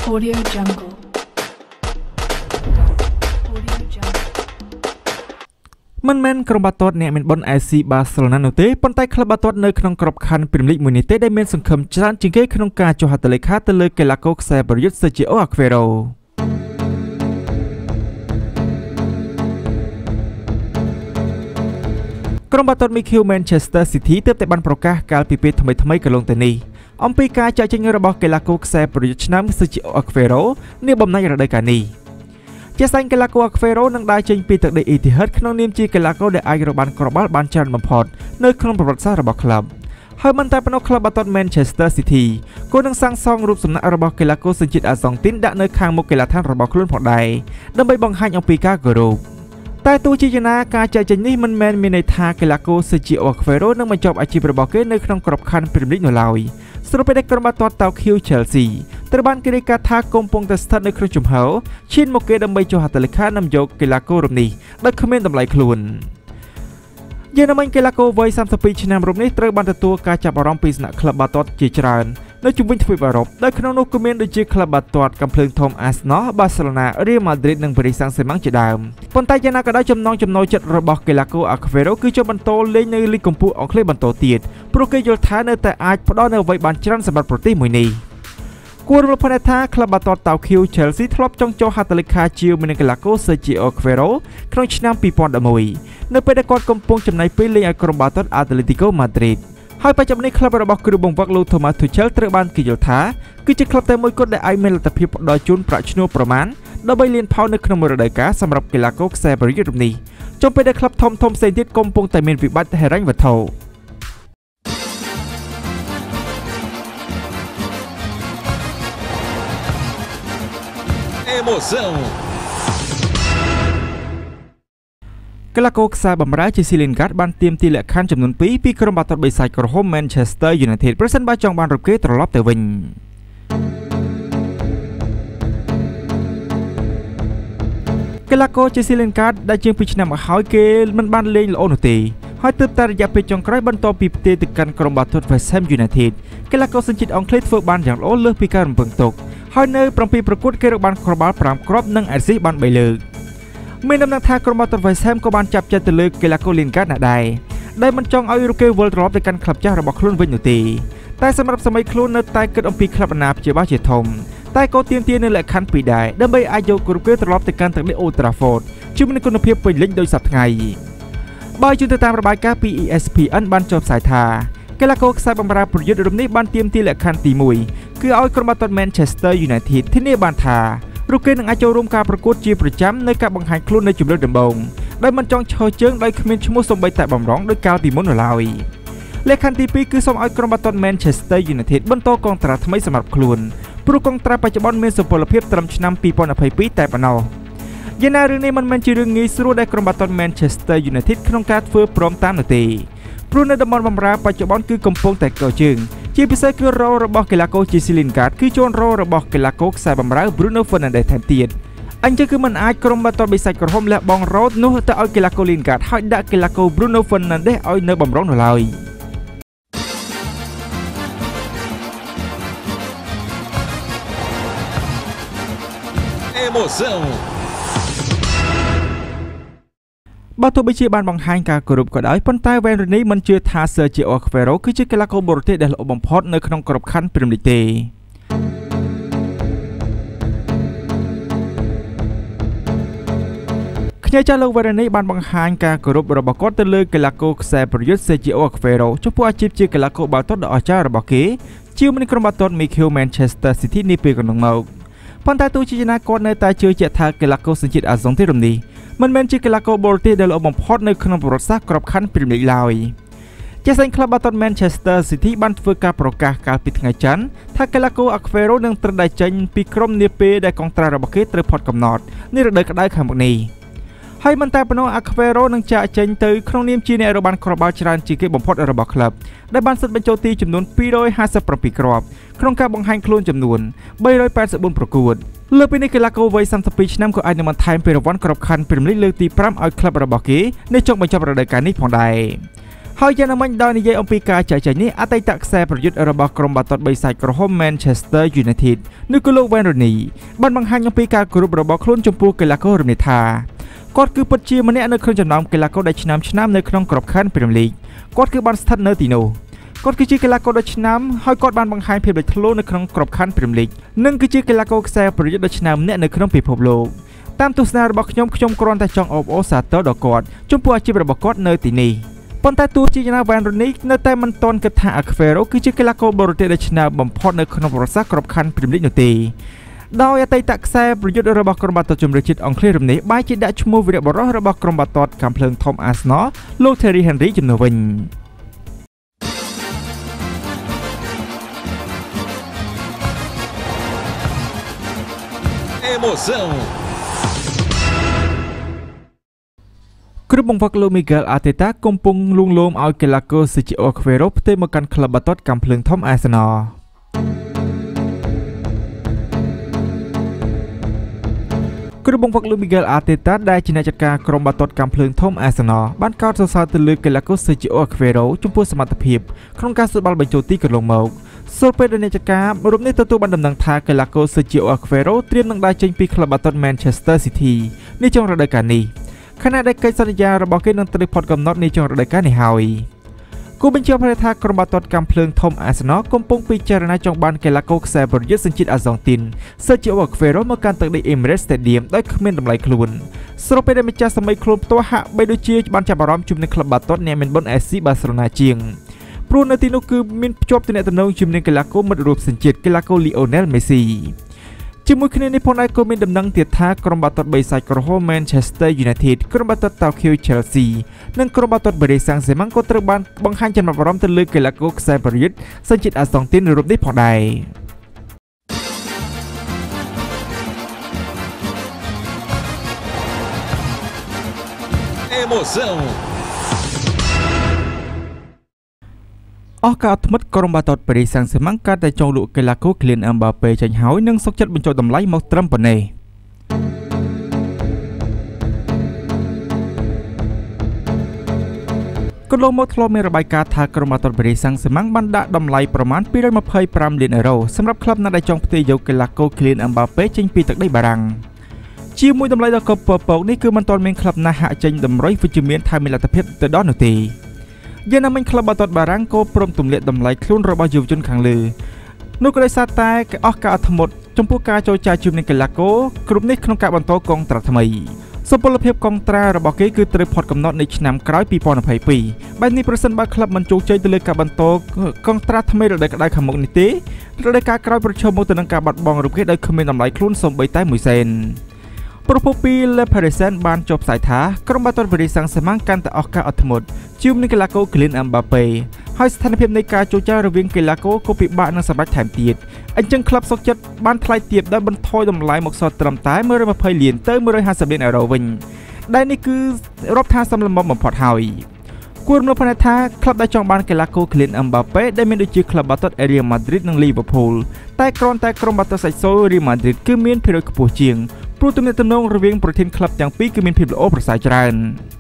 Audio Jungle. Mình menក្រុមបាល់ទាត់អ្នកមានបុណ្យ FC Barcelona នោះទេប៉ុន្តែក្លឹបបាល់ទាត់នៅក្នុងក្របខ័ណ្ឌ Premier League មួយនេះទេដែលមានសង្ឃឹមច្រើនជាងគេក្នុងការចុះហត្ថលេខាទៅលើកីឡាករខ្សែប្រយុទ្ធ Sergio Aguero ក្រុមបាល់ទាត់ Manchester City ទើបតែបានប្រកាសកាលពីពេលថ្មីៗកន្លងទៅនេះអំពីការចាក់ចេញរបស់កីឡាករខ្សែប្រយុទ្ធឆ្នាំ Sergio Aguero នាបំណាច់រដូវកាលនេះជាស្ដែងកីឡាករ Aguero នឹងដើរចេញពីទឹកដី Etihad ក្នុងនាមជាកីឡាករដែលអាចរបាំក្របបាល់បានច្រើនបំផុតនៅក្នុងប្រវត្តិសាស្ត្ររបស់ក្លឹបហើយមិនតែប៉ុណ្ណោះក្លឹបបាល់ទាត់ Manchester City ក៏នឹងសាងសង់រូបសំណាករបស់កីឡាករសញ្ជាតិអាហ្សង់ទីនដាក់នៅខាងមុខកីឡដ្ឋានរបស់ខ្លួនផងដែរដើម្បីបង្ហាញអំពីការគោរពតែទោះជាយ៉ាងណាការចែកចេញនេះមិនមែនមានន័យថាកីឡាករ Sergio Aguero នឹងបញ្ចប់អាជីពរបស់គេនៅក្នុងក្របខ័ណ្ឌ Premier League នោះឡើយស្របពេលដែលក្រុមបាល់ទាត់តោក្យូ Chelsea ត្រូវបានគេរាយការណ៍ថាកំពុងតែស្ថិតនៅក្នុងជំហរឈានមកគេដើម្បីចុះហត្ថលេខានាំយកកីឡាកររូបនេះដោយគ្មានតម្លៃខ្លួនយ៉ាងណាមិញកីឡាករវ័យ32ឆ្នាំរូបនេះត្រូវបានទទួលការចាប់អារម្មណ៍ពីសំណាក់ក្លឹបបាល់ទាត់ជាច្រើននៅជុំវិញទ្វីបអឺរ៉ុបដោយក្នុងនោះក៏មានដូចជាក្លឹបបាល់ទាត់កាំភ្លើងធំ Arsenal, Barcelona, Real Madrid និង Paris Saint-Germain ជាដើមប៉ុន្តែយ៉ាងណាក៏ដោយចំណងចំណូលចិត្តរបស់កីឡាករ Aguero គឺចូលបន្តលេងនៅលីកកម្ពុជាអង់គ្លេសបន្តទៀតព្រោះគេយល់ថានៅតែអាចផ្ដល់នូវអ្វីបានច្រើនសម្រាប់ប្រទេសមួយនេះគួររំលឹកផងថាក្លឹបបាល់ទាត់តោក្យូ Chelsea ធ្លាប់ចង់ចុះហត្ថលេខាជាមួយនឹងកីឡាករ Sergio Aguero ក្នុងឆ្នាំ2011នៅពេលដែលគាត់កំពុងចំណាយពេលលេងឲ្យក្រុមបាល់ទាត់ Atletico Madrid ហើយបច្ចុប្បន្ននេះក្លឹបរបស់គ្រូបង្វឹកលោក Thomas Tuchel ត្រូវបានគេយល់ថាគឺជាក្លឹបតែមួយគត់ដែលអាចមានលទ្ធភាពផ្ដល់ជូនប្រាក់ឈ្នួលប្រមាណ13លានផោននៅក្នុងមួយរដូវកាលសម្រាប់កីឡាករខ្សែប្រយុទ្ធរូបនេះចំពេលដែលក្លឹបធំៗផ្សេងទៀតកំពុងតែមានវិបត្តិហិរញ្ញវត្ថុកីឡាករខ្សែបម្រើជាស៊ីលីនហ្កាតបានទាមទារលក្ខខណ្ឌចំនួន2ពីក្រុមបាល់ទាត់បិសាចក្រហម Manchester United ប្រសិនបើចង់បានរកគេត្រឡប់ទៅវិញកីឡាករជាស៊ីលីនហ្កាតដែលជាង2ឆ្នាំមកហើយគេមិនបានលេងល្អនោះទេហើយទើបតែរយៈពេលចុងក្រោយបន្ទាប់ពីផ្ទេរទៅកាន់ក្រុមបាល់ទាត់ West Ham United កីឡាករសញ្ជាតិអង់គ្លេសធ្វើបានយ៉ាងល្អលើសពីការរំពឹងទុកហើយនៅ7ប្រកួតគេរកបានគ្រាប់បាល់5គ្រាប់និងអេស៊ីសបាន3លើកមានដំណឹងថាក្រុមបាល់ទាត់ West Ham ក៏បានចាប់ចិត្តទៅលើកីឡាករ Lingard ណាដែរដែលមិនចង់ឲ្យរកគេវិលត្រឡប់ទៅកាន់ក្លឹបចាស់របស់ខ្លួនវិញនោះទេតែសម្រាប់សម័យខ្លួននៅតែគិតអំពីក្លឹបអាណាព្យាបាលជាធំតែក៏ទាមទារនៅលក្ខខណ្ឌ2ដែរដើម្បីអាចយករកគេត្រឡប់ទៅកាន់ទឹកដី Old Trafford ជាមួយនឹងគុណភាពពេញលេញដោយសប្តាហ៍ថ្ងៃបើជឿទៅតាមរបាយការណ៍ពី ESPN បានចុះផ្សាយថាកីឡាករខ្សែបម្រើប្រយុទ្ធរូបនេះបានទាមទារលក្ខខណ្ឌទី1គឺឲ្យក្រុមបាល់ទាត់ Manchester United ធានាបានថារកគេនឹងអាចចូលរួមការប្រកួតជាប្រចាំនៅការបង្ហាញខ្លួននៅជម្រើសដំបូងដែលមិនចង់ឈរជើងដោយគ្មានឈ្មោះសូម្បីតែបំរុងដោយកាលពីមុននោះឡើយលក្ខខណ្ឌទី2គឺសូមឲ្យក្រុមបាល់ទាត់ Manchester United បន្តកងត្រាថ្មីសម្រាប់ខ្លួនព្រោះកងត្រាបច្ចុប្បន្នមានសុពលភាពត្រឹមឆ្នាំ2022តែប៉ុណ្ណោះយ៉ាងណារឿងនេះមិនមែនជារឿងងាយស្រួលដែលក្រុមបាល់ទាត់ Manchester United ក្នុងការធ្វើព្រមតាមនោះទេព្រោះនៅតំបន់បម្រើបច្ចុប្បន្នគឺកំពុងតែកោជើងជាពិសេសគឺរ៉ូរបស់កីឡាករជាស៊ីលីនហ្កាតគឺជន់រ៉ូរបស់កីឡាករខ្សែបម្រើ Bruno Fernandes ថែមទៀតអញ្ចឹងគឺមិនអាចក្រុមបាល់ទាត់បិសាចក្រហមលះបង់រ៉ូនោះទៅឲ្យកីឡាករ Lingard ហើយដាក់កីឡាករ Bruno Fernandes ឲ្យនៅបំរុងនោះឡើយបើទោះបីជាបានបង្ហាញការគោរពក៏ដោយប៉ុន្តែ Wayne Rooney មិនជឿថា Sergio Aguero គឺជាកីឡាករបរទេសដែលល្អបំផុតនៅក្នុងក្របខ័ណ្ឌ Premier League ទេខ្ញែចាស់លោក Wayne Rooney បានបង្ហាញការគោរពរបស់គាត់ទៅលើកីឡាករខ្សែប្រយុទ្ធ Sergio Aguero ចំពោះអាជីពជាកីឡាករបាល់ទាត់ដ៏អស្ចារ្យរបស់គេជាមួយនឹងក្រុមបាល់ទាត់ Manchester City នាពេលកន្លងមកប៉ុន្តែទោះជាយ៉ាងណាគាត់នៅតែជឿជាក់ថាកីឡាករសញ្ជាតិអាហ្សង់ទីនរូបនេះមិនមែនជាកីឡាករបរទេសដែលល្អបំផុតនៅក្នុងប្រវត្តិសាស្ត្រក្របខ័ណ្ឌ Premier League ឡើយជាស្ដែងក្លឹបបាល់ទាត់ Manchester City បានធ្វើការប្រកាសកាលពីថ្ងៃច័ន្ទថាកីឡាករ Aguero នឹងត្រូវតែចេញពីក្រុមនាពេលដែលកងត្រារបស់គេត្រូវផុតកំណត់នារដូវក្តៅខាងមុខនេះហើយមិនតែប៉ុណ្ណោះ Aguero នឹងចាក់ចេញទៅក្នុងនាមជាអ្នករបាំគ្រាប់បាល់ច្រើនជាងគេបំផុតរបស់ក្លឹបដែលបានសិទ្ធិបញ្ចូលទីចំនួន257គ្រាប់ក្នុងការបង្ហាញខ្លួនចំនួន384ប្រកួតលើពីនេះកីឡាករវ័យ32ឆ្នាំក៏អាចនឹងបន្ថែមពានរង្វាន់ក្របខ័ណ្ឌ Premier League លើកទី5ឲ្យក្លឹបរបស់គេនៅចុងបញ្ចប់រដូវកាលនេះផងដែរហើយយ៉ាងណាមិញដោយនិយាយអំពីការចែកចាយនេះអតីតខ្សែប្រយុទ្ធរបស់ក្រុមបាល់ទាត់បិសាចក្រហម Manchester United ឬក៏លោក Wayne Rooney បានបង្ហាញអំពីការគោរពរបស់ខ្លួនចំពោះកីឡាកររំលេថាគាត់គឺពិតជាម្នាក់នៅក្នុងចំណោមកីឡាករដែលឆ្នើមនៅក្នុងក្របខ័ណ្ឌ Premier League គាត់គឺបានស្ថិតនៅទីនោះគាត់គឺជាកីឡាករដ៏ឆ្នើមហើយគាត់បានបង្ហាញភាពលេចធ្លោនៅក្នុងក្របខ័ណ្ឌ Premier League និងគឺជាកីឡាករខ្សែប្រយុទ្ធដ៏ឆ្នើមម្នាក់នៅក្នុងពិភពលោកតាមទស្សនៈរបស់ខ្ញុំគ្រាន់តែចង់អបអរសាទរដល់គាត់ចំពោះអាជីពរបស់គាត់នៅទីនេះប៉ុន្តែទោះជាយ៉ាងណា Wayne Rooney នៅតែមិនទាន់គិតថា Aguero គឺជាកីឡាករបរទេសដ៏ឆ្នើមបំផុតនៅក្នុងប្រវត្តិសាស្ត្រក្របខ័ណ្ឌ Premier League នោះទេដោយអតីតខ្សែប្រយុទ្ធរបស់ក្រុមបាល់ទាត់ជម្រើសជាតិអង់គ្លេសរំនេះបែរជាដាក់ឈ្មោះវីរបុរសរបស់ក្រុមបាល់ទាត់កាំភ្លើងធំ Arsenal លោក Thierry Henry ជំនួសវិញក្រុមបង្វឹកលោក Miguel Arteta កំពុងលួងលោមឲ្យកីឡាករ Sergio Aguero ផ្ទេរមកកាន់ក្លឹបបាល់ទាត់កាំភ្លើងធំ Arsenal ក្រុមបង្វឹកលោក Miguel Arteta ដែលជាអ្នកចាត់ការក្រុមបាល់ទាត់កាំភ្លើងធំ Arsenal បានកោតសរសើរទៅលើកីឡាករ Sergio Aguero ចំពោះសមត្ថភាពក្នុងការស៊ូបាល់បញ្ចូលទីកន្លងមកសូលពេលដែលអ្នកចាត់ការរូបនេះទទួលបានដំណឹងថាកីឡាករ Sergio Aguero ត្រៀមនឹងដើរចេញពីក្លឹបបាល់ទាត់ Manchester City នាចុងរដូវកាលនេះខណៈដែលកិច្ចសន្យារបស់គេនឹងត្រូវផុតកំណត់នាចុងរដូវកាលនេះហើយគូបញ្ជាក់ថាក្រុមបាល់ទាត់កាំភ្លើងធំ Arsenal កំពុងពិចារណាចង់បានកីឡាករខ្សែប្រយុទ្ធសញ្ជាតិអាហ្សង់ទីន Sergio Aguero មកកាន់ទឹកដី Emirates Stadium ដោយគ្មានតម្លៃខ្លួនស្របពេលដែលម្ចាស់សម័យខ្លួនផ្ទាល់ហាក់បីដូចជាបានចាប់អារម្មណ៍ជុំនឹងក្លឹបបាល់ទាត់អ្នកមានបុណ្យ FC Barcelona ជាងព្រោះនៅទីនោះគឺមានភ្ជាប់ទំនាក់ទំនងជាមួយនឹងកីឡាករមិត្តរួមសញ្ជាតិកីឡាករ Lionel Messiជាមួយគ្នានេះផងដែរក៏មានដំណឹងទៀតថាក្រុមបាល់ទាត់បិសាចក្រហម Manchester United ក្រុមបាល់ទាត់ Tokyo Chelsea និងក្រុមបាល់ទាត់ Barca ក៏ត្រូវបានបង្ហាញចំណាប់អារម្មណ៍ទៅលើកីឡាករខ្សែប្រយុទ្ធសញ្ជាតិអាហ្សង់ទីនរូបនេះផងដែរអស់ការអត់ធ្មត់ក្រុមបាល់ទាត់ប៉ារីសសាំងហ្សេម៉ាំងកាត់តែចង់លក់កីឡាករ Kylian Mbappé ចេញហើយនិងសុខចិត្តបញ្ចុះតម្លៃមកត្រឹមប៉ុណ្ណេះកន្លងមកធ្លាប់មានរបាយការណ៍ថាក្រុមបាល់ទាត់ប៉ារីសសាំងហ្សេម៉ាំងបានដាក់តម្លៃប្រមាណ225លានអឺរ៉ូសម្រាប់ក្លឹបណាដែលចង់ផ្ទេរយកកីឡាករ Kylian Mbappé ចេញពីទឹកដីបារាំងជាមួយតម្លៃដ៏កពពកនេះគឺមិនទាន់មានក្លឹបណាហាក់ចេញតម្រុយវិជ្ជមានថាមានលទ្ធភាពទៅដល់នោះទេយ៉ាងណាមិញក្លឹបបាល់ទាត់បារាំងក៏ព្រមទម្លាក់តម្លៃខ្លួនរបស់យុវជនខាងលើនោះក៏ដោយសារតែអស់ការអត់ធ្មត់ចំពោះការចូលចាយជាមួយនឹងកីឡាករក្រុមនេះក្នុងការបន្តកងត្រាថ្មីសុពលភាពកងត្រារបស់គេគឺត្រូវផុតកំណត់នៅឆ្នាំក្រោយ2022បែបនេះប្រសិនបើក្លឹបមិនជោគជ័យទៅលើការបន្តកងត្រាថ្មីរដូវក្តៅខាងមុខនេះទេរដូវកាលក្រោយប្រឈមមុខទៅនឹងការបាត់បង់រូបគេដោយគ្មានតម្លៃខ្លួនសូម្បីតែ1សេនប្រពន្ធពី Le Parisien បានចុះផ្សាយថាក្រុមបាល់ទាត់ប៉ារីសសាំងហ្សេម៉ាំងកាន់តែអស់ការអត់ធ្មត់ជាមួយនឹងកីឡាករ Kylian Mbappé ហើយស្ថានភាពនៃការចូលចាយរវាងកីឡាករក៏ពិបាកនឹងសម្រេចថែមទៀតអញ្ចឹងក្លឹបសុខចិត្តបានថ្លៃទាបដោយបន្ថយតម្លៃមកសល់ត្រឹមតែ120លានទៅ150លានអឺរ៉ូវិញដែលនេះគឺរាប់ថាសមល្មមបំផុតហើយគួររំលឹកផងថាក្លឹបដែលចង់បានកីឡាករ Kylian Mbappé ដែលមានដូចជាក្លឹបបាល់ទាត់ Real Madrid និង Liverpool តែគ្រាន់តែក្រុមបាល់ទាត់សាច់សូល Real Madrid គឺមានភាគរយខ្ពស់ជាងព្រោះទំនាក់ទំនងរវាងប្រធានក្លឹបទាំងពីរគឺមានភាពល្អប្រសើរច្រើន